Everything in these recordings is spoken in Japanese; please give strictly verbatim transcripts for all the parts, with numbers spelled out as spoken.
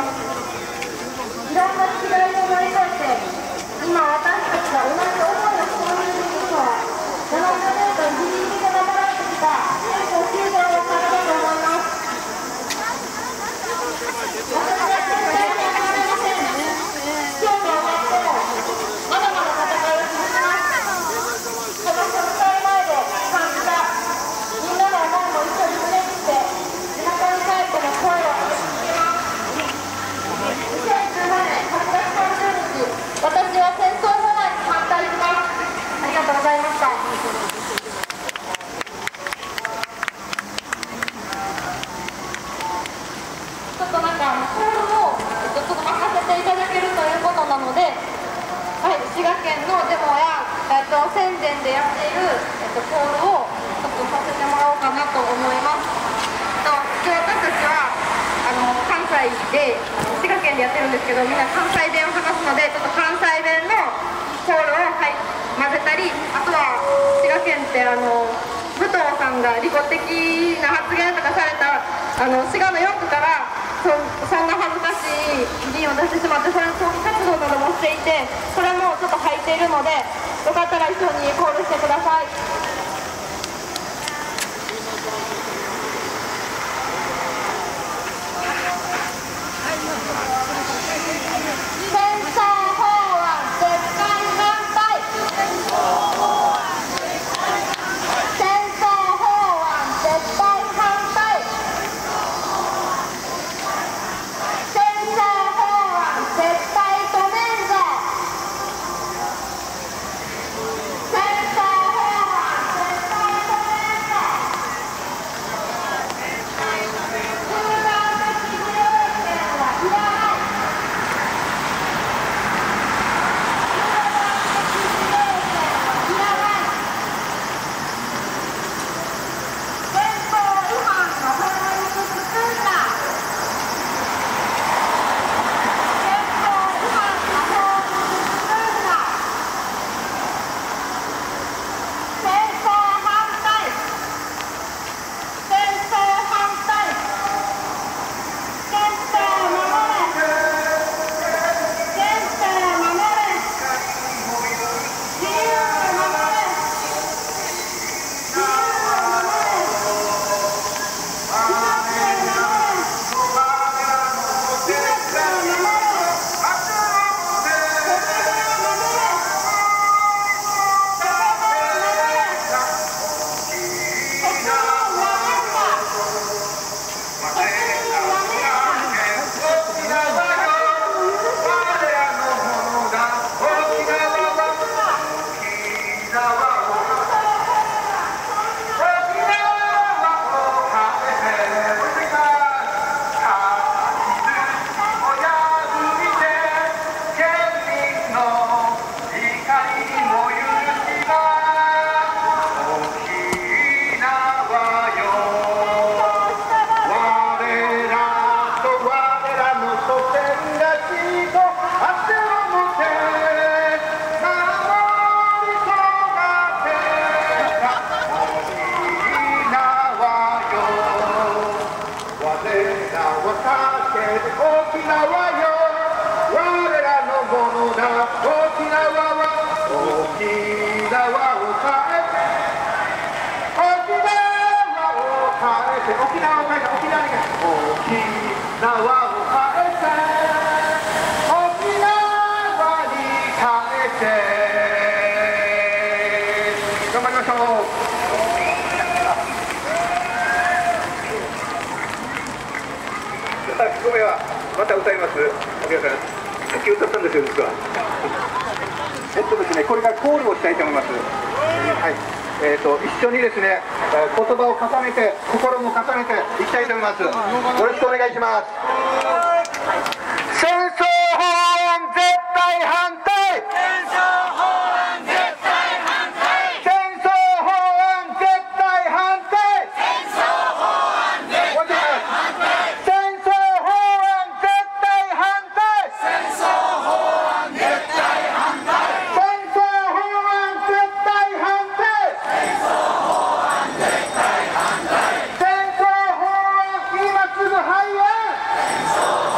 いろんな違いを乗り越えて、今私たちが同じ思いを共にすることは、ななじゅうねんかんギリギリで守られてきた憲法きゅう条のからだと思います。私は絶対に諦めません。今日が終わっても、まだまだ戦いを続けます。この国会前で感じた、みんなの思いも一緒に胸にして、田舎に帰っての声を上げ続けます。にせんじゅうなねんはちがつさんじゅうにち、私は戦争法案に反対します。ありがとうございました。ちょっとなんかコールをちょっと任せていただけるということなので、はい、滋賀県のデモや、えっと、宣伝でやっている、えっと、コールをちょっとさせてもらおうかなと思います。と今日私たちはあの関西で滋賀県でやってるんですけど、みんな関西弁を話すので、ちょっと関西弁のコールを、はい、混ぜたり、あとは滋賀県ってあの武藤さんが利己的な発言とかされたあの滋賀のよんくからそ, そんな恥ずかしい議員を出してしまって、それの抗議活動などもしていて、それもちょっと入っているので、よかったら一緒にコールしてください。戦争法案絶対反対。戦争法案絶対反対。戦争法案絶対止めんぞ。戦争法案絶対止めんぞ。集団的自衛権はいらない。 また歌います。皆さん、さっき歌ったんですよ、実は。えっとですね、これからコールをしたいと思います。はい。えっと、一緒にですね、言葉を重ねて、心も重ねていきたいと思います。よろしくお願いします。戦争法案絶対反対。戦争法案絶対反対。戦争法案絶対反対。戦争法案絶対反対。戦争法案絶対反対。戦争法案絶対反対。戦争法案絶対反対。戦争法案絶対反対。戦争法案今すぐ廃案。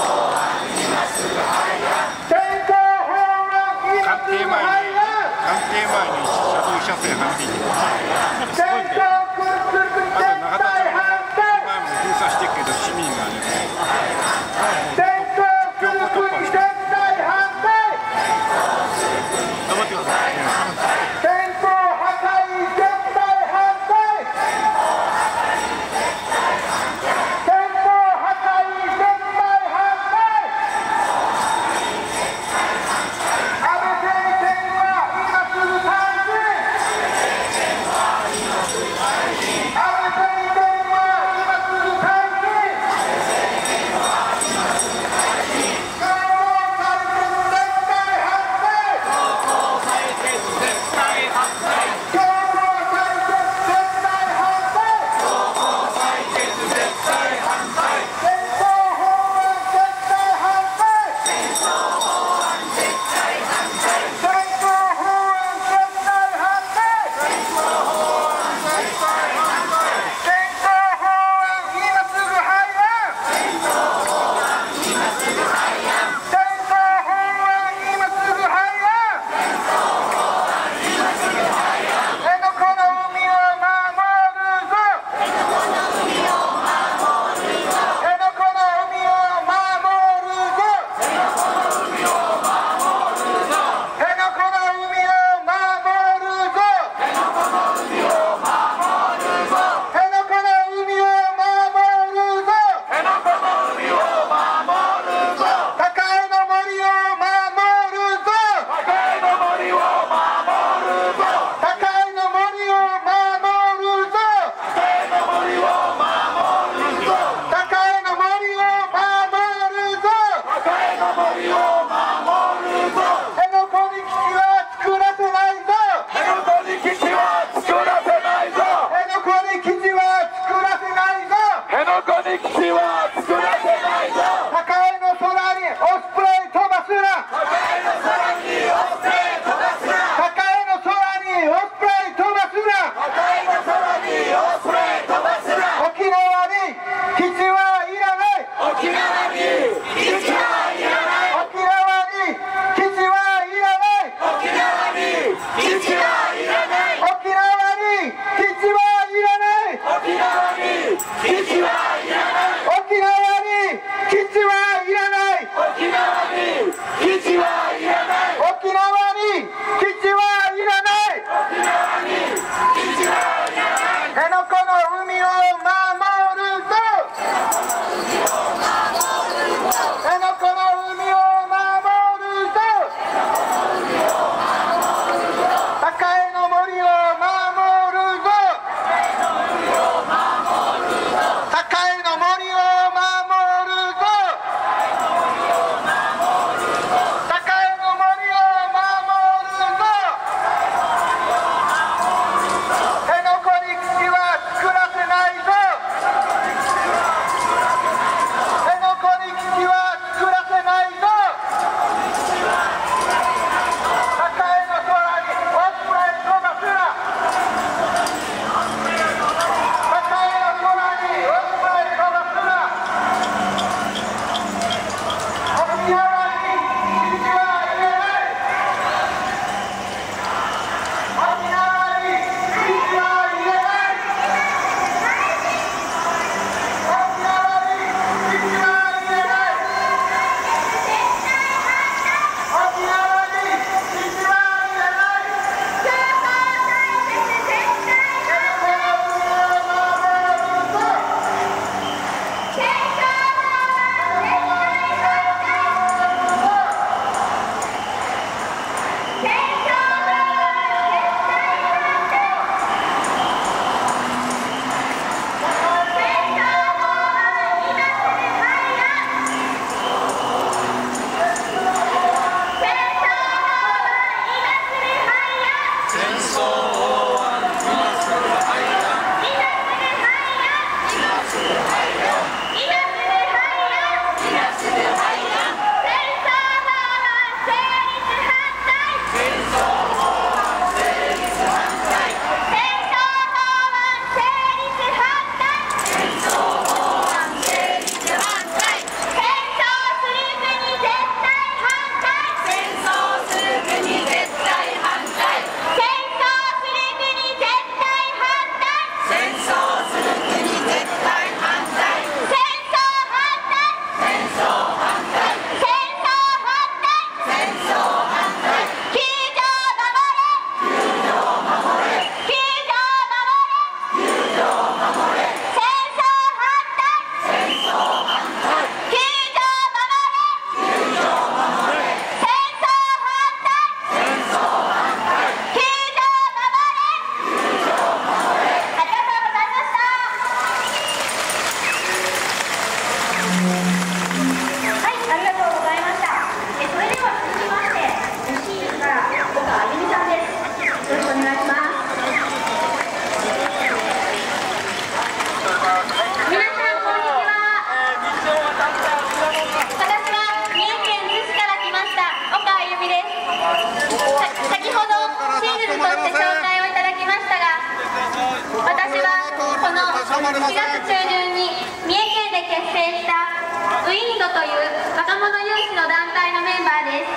しがつ中旬に三重県で結成したウィンドという若者有志の団体のメンバーです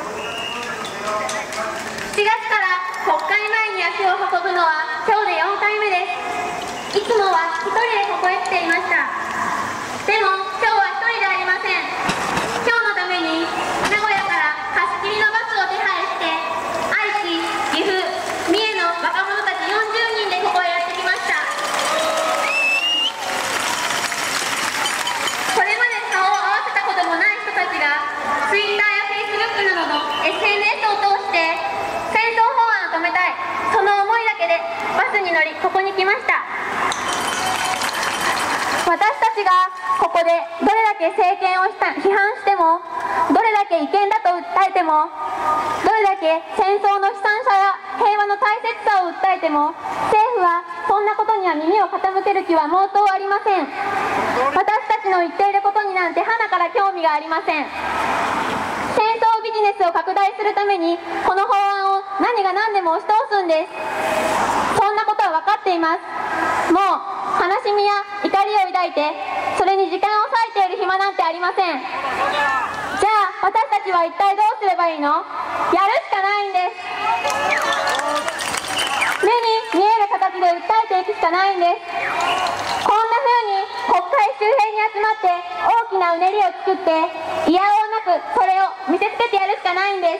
。しがつから国会前に足を運ぶのは今日でよんかいめです。いつもは一人でここへ来ていました。でも今日は一人でありません。今日のために名古屋から貸し切りのバスを手配して愛知、岐阜、三重の若者たちよんじゅうにんでここへやってきました。これまで顔を合わせたこともない人たちが Twitter や Facebook などの エスエヌエス を通して戦争法案を止めたい、その思いだけでバスに乗りここに来ました。私たちがここでどれだけ政権を批判しても、どれだけ違憲だと訴えても、どれだけ戦争の悲惨さや平和の大切さを訴えても、政府はそんなことには耳を傾ける気は毛頭ありません。私たちの言っていることになんてはなから興味がありません。戦争ビジネスを拡大するためにこの法案を何が何でも押し通すんです。そんなことは分かっています。もう悲しみや怒りを抱いてそれに時間を割いている暇なんてありません。じゃあ私たちは一体どうすればいいの？やるしかないんです。目に見える形で訴えていくしかないんです。こんな風に国会周辺に集まって大きなうねりを作っていやおうなくそれを見せつけてやるしかないんです。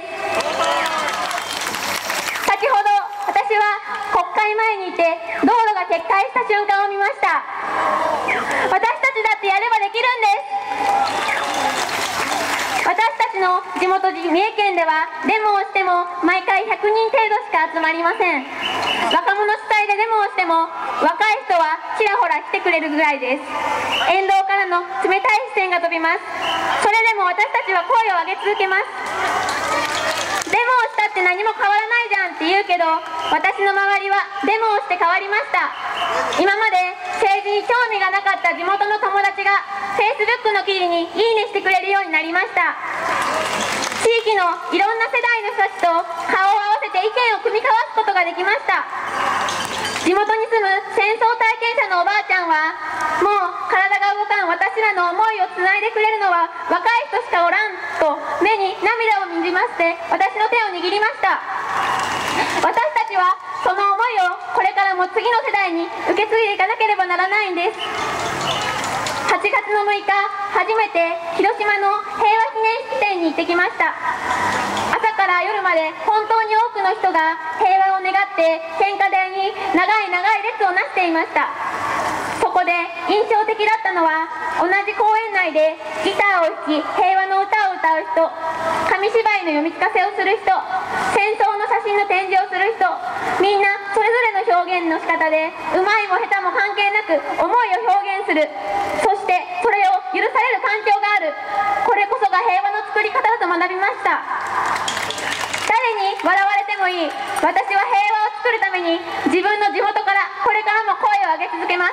先ほど私は国会前にいて道路が決壊した瞬間を見ました。私たちだってやればできるんです。私たちの地元三重県ではデモをしても毎回ひゃくにん程度しか集まりません。若者主体でデモをしても若い人はちらほら来てくれるぐらいです。沿道からの冷たい視線が飛びます。それでも私たちは声を上げ続けます。デモをしたって何も変わらないじゃんって言うけど、私の周りはデモをして変わりました。今まで政治に興味がなかった地元の友達が Facebook の記事にいいねしてくれるようになりました。地域のいろんな世代の人たちと顔を合わせて意見を組み交わすことができました。地元に住む戦争体験者のおばあちゃんは、もう体が動かん私らの思いをつないでくれるのは若い人しかおらんと目に涙をにじませて私の手を握りました。私たちはその思いをこれからも次の世代に受け継いでいかなければならないんです。はちがつのむいか、初めて広島の平和記念式典に行ってきました。朝から夜まで本当に多くの人が平和を願って献花台に長い長い列をなしていました。そこで印象的だったのは、同じ公園内でギターを弾き平和の歌を歌う人、紙芝居の読み聞かせをする人、戦争の写真の展示をする人、みんなそれぞれの表現の仕方でうまいも下手も関係なく思いを表現する。そしてそれを許される環境がある。これこそが平和の作り方だと学びました。誰に笑われてもいい。私は平和を作るために自分の地元からこれからも声を上げ続けます。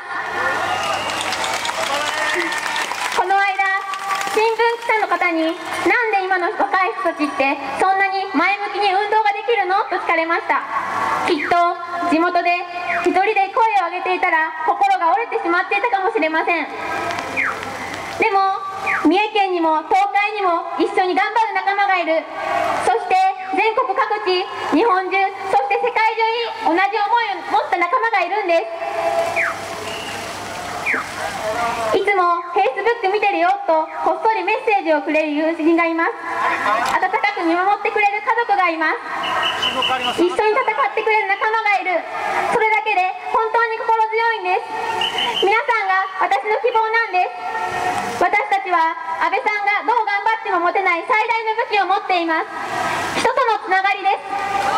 この間新聞記者の方に、なんで今の若い人たちってそんなに前向きに運動ができるのと聞かれました。きっと地元で一人で声を上げていたら心が折れてしまっていたかもしれません。でも三重県にも東海にも一緒に頑張る仲間がいる。そして全国各地、日本中、そして世界中に同じ思いを持った仲間がいるんです。いつも Facebook 見てるよとこっそりメッセージをくれる友人がいます。温かく見守ってくれる家族がいます。一緒に戦ってくれる仲間がいる。それだけで本当に心強いんです。皆さんが私の希望なんです。私たちは安倍さんがどう頑張っても持てない最大の武器を持っています。人とのつながりです。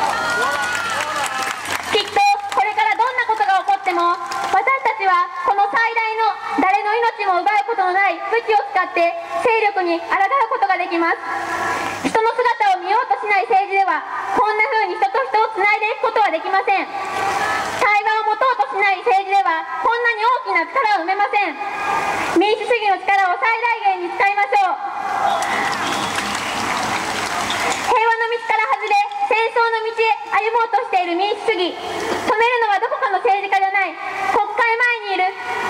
きっとこれからどんなことが起こっても私たちはこの最大の誰の命も奪うことのない武器を使って勢力に抗うことができます。人の姿を見ようとしない政治ではこんな風に人と人をつないでいくことはできません。対話を持とうとしない政治ではこんなに大きな力を埋めません。民主主義の力を最大限に使いましょう。平和の道から外れ戦争の道へ歩もうとしている民主主義、止めるのはどこかの政治家じゃない、国会前にいる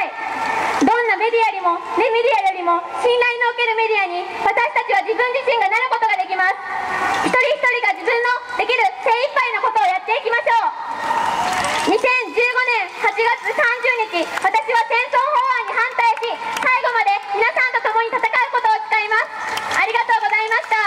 い。どんなメディアよりも、ね、メディアよりも信頼のおけるメディアに私たちは自分自身がなることができます。一人一人が自分のできる精一杯のことをやっていきましょう。にせんじゅうごねんはちがつさんじゅうにち、私は戦争法案に反対し、最後まで皆さんと共に戦うことを誓います。ありがとうございました。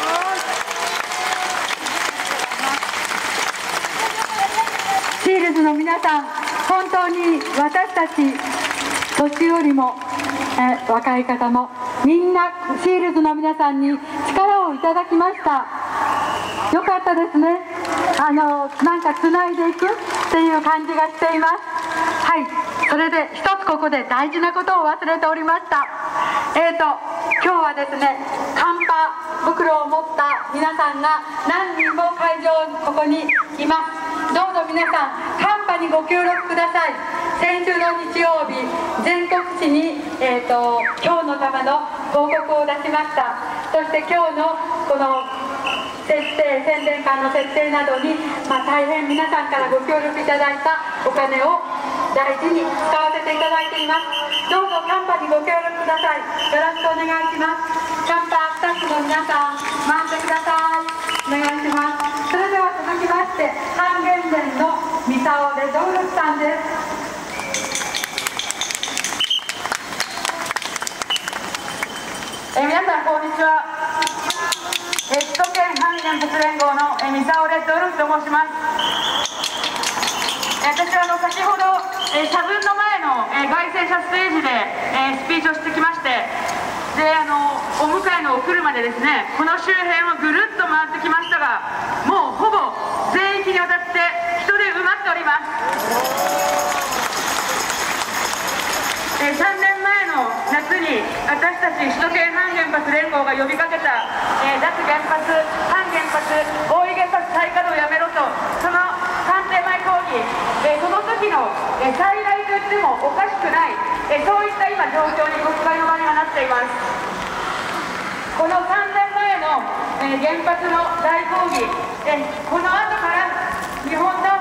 シールズの皆さん、本当に私たち年寄りも、え若い方もみんなシールズの皆さんに力をいただきました。よかったですね。あのなんかつないでいくっていう感じがしています。はい、それで一つここで大事なことを忘れておりました。えーと今日はですね、カンパ袋を持った皆さんが何人も会場ここにいます。どうぞ皆さん、カンパにご協力ください。先週の日曜日、全国紙に、えーと今日のための報告を出しました。そして今日のこの設定、宣伝館の設定などに、まあ、大変皆さんからご協力いただいたお金を大事に使わせていただいています。どうぞカンパにご協力ください。よろしくお願いします。カンパスタッフの皆さん、回ってください。お願いします。それでは続きまして、半原伝のミサオでドウルスさんです。 えー、皆さんこんにちは。えー、首都圏反原発連合の、えー、ミサオレッドウルフと申します。えー、私はあの先ほど、えー、社分の前の、えー、街宣車ステージで、えー、スピーチをしてきまして、であのお迎えのお車でですね、この周辺をぐるっと回ってきましたが、もうほぼ全域にわたって人で埋まっております。えー、さんねんまえの夏に私たち首都圏反原発連合が呼びかけた、えー、脱原発、反原発、大井原発再稼働をやめろと、その官邸前抗議、えー、その時の、えー、再来と言ってもおかしくない、えー、そういった今状況に国会の場にはなっています。このさんねんまえの、えー、原発の大抗議、えー、この後から日本男